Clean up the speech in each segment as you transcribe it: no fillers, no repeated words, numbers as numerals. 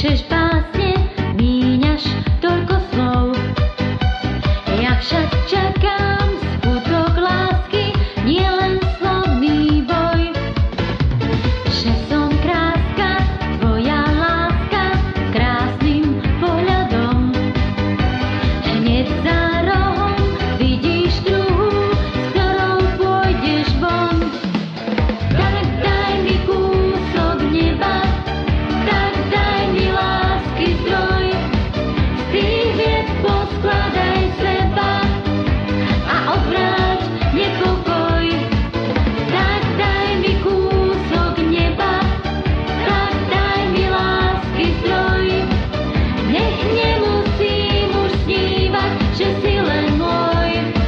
Píšeš básne, míňaš toľko slov. Ja však čakám skutok lásky, nielen slovný boj. Že som kráska, tvoja láska s krásnym pohľadom. Hneď za rohom vidíš druhú, s ktorou pôjdeš von. Tak daj mi kúsok neba, tak daj mi lásky zdroj. Z tých vied poskladaj seba a odvráť nepokoj. Tak daj mi kúsok neba, tak daj mi lásky zdroj. Nech nemusím už snívať, že si len môj.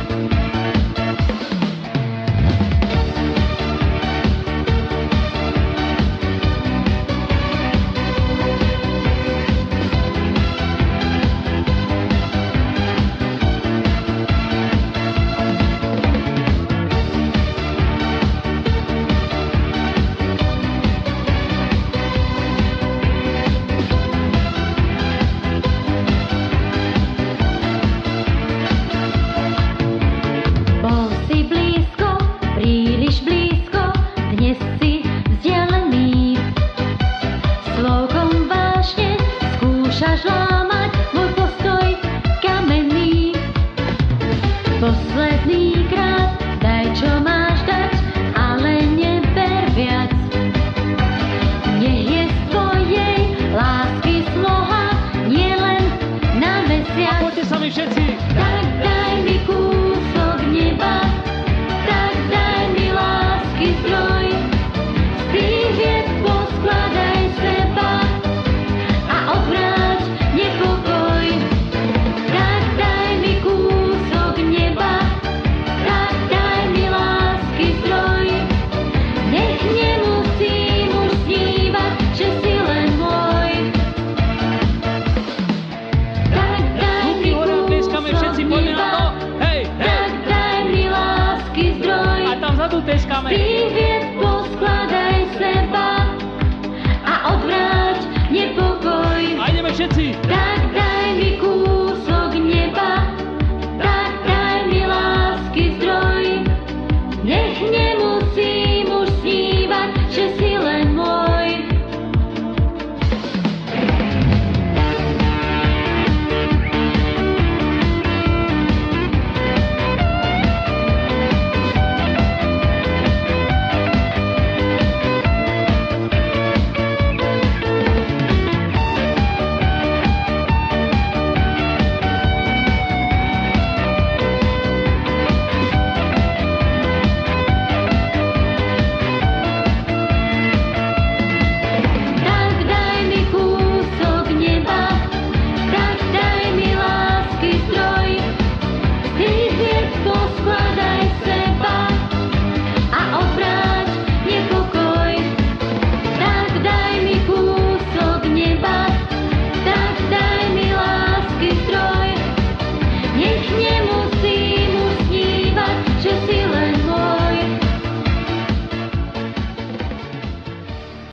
Bol si blízko, príliš blízko, dnes si vzdialený. Slovkom vážne skúšaš lámať môj postoj kamenný. Posledný krát daj, čo máš dať, ale neber viac. Nech je z tvojej lásky sloha nielen na mesiac. Poďte sa mi všetci! Daj